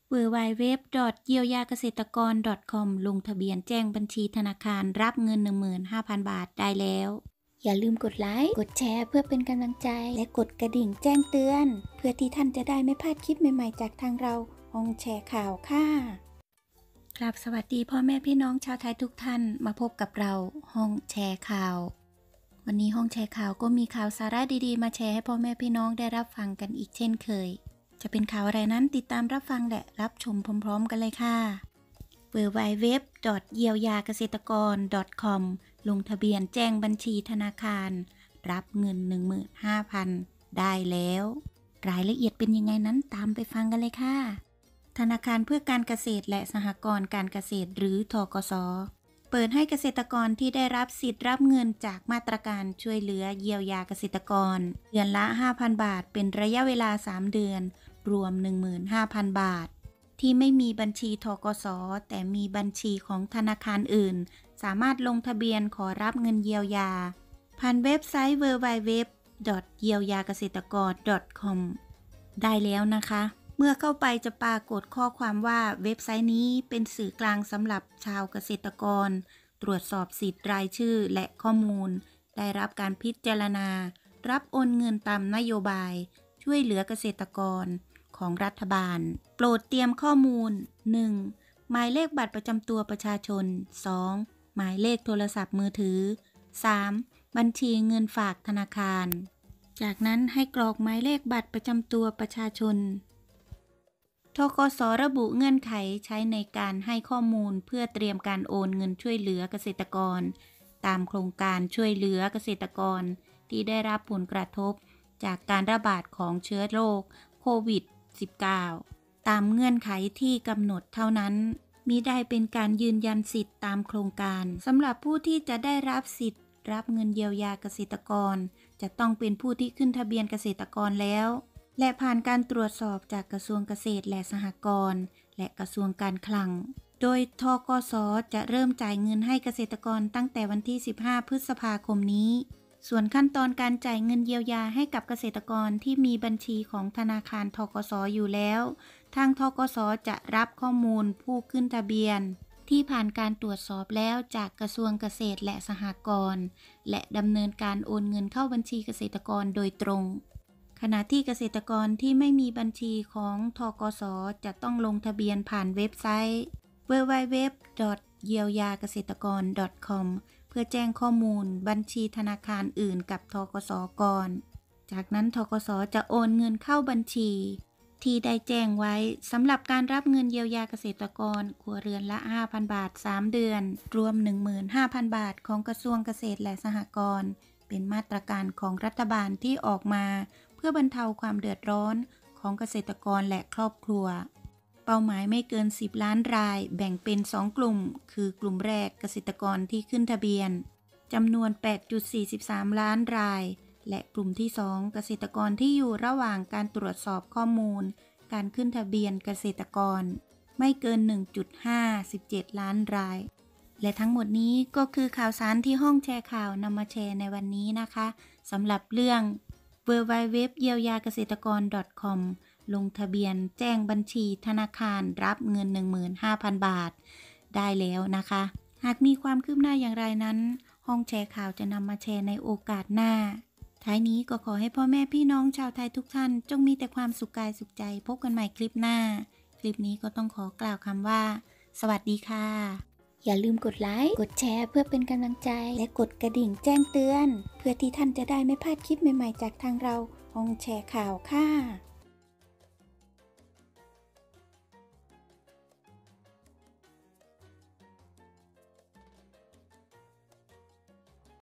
www.เยียวยาเกษตรกร .com ลงทะเบียนแจ้งบัญชีธนาคารรับเงิน 15,000 บาทได้แล้วอย่าลืมกดไลค์กดแชร์เพื่อเป็นกำลังใจและกดกระดิ่งแจ้งเตือนเพื่อที่ท่านจะได้ไม่พลาดคลิปใหม่ๆจากทางเราห้องแชร์ข่าวค่ะครับสวัสดีพ่อแม่พี่น้องชาวไทยทุกท่านมาพบกับเราห้องแชร์ข่าววันนี้ห้องแชร์ข่าวก็มีข่าวสาระดีๆมาแชร์ให้พ่อแม่พี่น้องได้รับฟังกันอีกเช่นเคยจะเป็นข่าวอะไรนั้นติดตามรับฟังและรับชมพร้อมๆกันเลยค่ะ www.เยียวยาเกษตรกร .com ลงทะเบียนแจ้งบัญชีธนาคารรับเงิน 15,000 ได้แล้วรายละเอียดเป็นยังไงนั้นตามไปฟังกันเลยค่ะธนาคารเพื่อการเกษตรและสหกรณ์การเกษตรหรือธกส.เปิดให้เกษตรกรที่ได้รับสิทธิ์รับเงินจากมาตรการช่วยเหลือเยียวยาเกษตรกรเดือนละ 5,000 บาทเป็นระยะเวลา 3 เดือนรวม 15,000 บาทที่ไม่มีบัญชีธกส.แต่มีบัญชีของธนาคารอื่นสามารถลงทะเบียนขอรับเงินเยียวยาผ่านเว็บไซต์ www.เยียวยาเกษตรกร .com ได้แล้วนะคะเมื่อเข้าไปจะปรากฏข้อความว่าเว็บไซต์นี้เป็นสื่อกลางสำหรับชาวเกษตรกรตรวจสอบสิทธิ์รายชื่อและข้อมูลได้รับการพิจารณารับโอนเงินตามนโยบายช่วยเหลือเกษตรกรของรัฐบาลโปรดเตรียมข้อมูล 1. หมายเลขบัตรประจำตัวประชาชน 2. หมายเลขโทรศัพท์มือถือ 3. บัญชีเงินฝากธนาคารจากนั้นให้กรอกหมายเลขบัตรประจำตัวประชาชนธกส.ระบุเงื่อนไขใช้ในการให้ข้อมูลเพื่อเตรียมการโอนเงินช่วยเหลือเกษตรกรตามโครงการช่วยเหลือเกษตรกรที่ได้รับผลกระทบจากการระบาดของเชื้อโรคโควิด -19 ตามเงื่อนไขที่กำหนดเท่านั้นมิได้เป็นการยืนยันสิทธิ์ตามโครงการสำหรับผู้ที่จะได้รับสิทธิ์รับเงินเยียวยาเกษตรกรจะต้องเป็นผู้ที่ขึ้นทะเบียนเกษตรกรแล้วและผ่านการตรวจสอบจากกระทรวงเกษตรและสหกรณ์และกระทรวงการคลังโดยธกส.จะเริ่มจ่ายเงินให้เกษตรกรตั้งแต่วันที่ 15 พฤษภาคมนี้ส่วนขั้นตอนการจ่ายเงินเยียวยาให้กับเกษตรกรที่มีบัญชีของธนาคารธกส.อยู่แล้วทางธกส.จะรับข้อมูลผู้ขึ้นทะเบียนที่ผ่านการตรวจสอบแล้วจากกระทรวงเกษตรและสหกรณ์และดำเนินการโอนเงินเข้าบัญชีเกษตรกรโดยตรงขณะที่เกษตรกรที่ไม่มีบัญชีของธกส.จะต้องลงทะเบียนผ่านเว็บไซต์ www.เยียวยาเกษตรกร .com เพื่อแจ้งข้อมูลบัญชีธนาคารอื่นกับธกส.ก่อนจากนั้นธกส.จะโอนเงินเข้าบัญชีที่ได้แจ้งไว้สำหรับการรับเงินเยียวยาเกษตรกรครัวเรือนละ 5,000 บาท 3 เดือนรวม 15,000 บาทของกระทรวงเกษตรและสหกรณ์เป็นมาตรการของรัฐบาลที่ออกมาเพื่อบรรเทาความเดือดร้อนของเกษตรกรและครอบครัวเป้าหมายไม่เกิน 10 ล้านรายแบ่งเป็น 2 กลุ่มคือกลุ่มแรกเกษตรกรที่ขึ้นทะเบียนจำนวน 8.43 ล้านรายและกลุ่มที่ 2 เกษตรกรที่อยู่ระหว่างการตรวจสอบข้อมูลการขึ้นทะเบียนเกษตรกรไม่เกิน 1.57 ล้านรายและทั้งหมดนี้ก็คือข่าวสารที่ห้องแชร์ข่าวนำมาแชร์ในวันนี้นะคะสำหรับเรื่องwww.เยียวยาเกษตรกร .com ลงทะเบียนแจ้งบัญชีธนาคารรับเงิน 15,000 บาทได้แล้วนะคะหากมีความคืบหน้าอย่างไรนั้นห้องแชร์ข่าวจะนำมาแชร์ในโอกาสหน้าท้ายนี้ก็ขอให้พ่อแม่พี่น้องชาวไทยทุกท่านจงมีแต่ความสุขกายสุขใจพบกันใหม่คลิปหน้าคลิปนี้ก็ต้องขอกล่าวคำว่าสวัสดีค่ะอย่าลืมกดไลค์กดแชร์เพื่อเป็นกำลังใจและกดกระดิ่งแจ้งเตือนเพื่อที่ท่านจะได้ไม่พลาดคลิปใหม่ๆจากทางเราห้องแชร์ข่าวค่ะ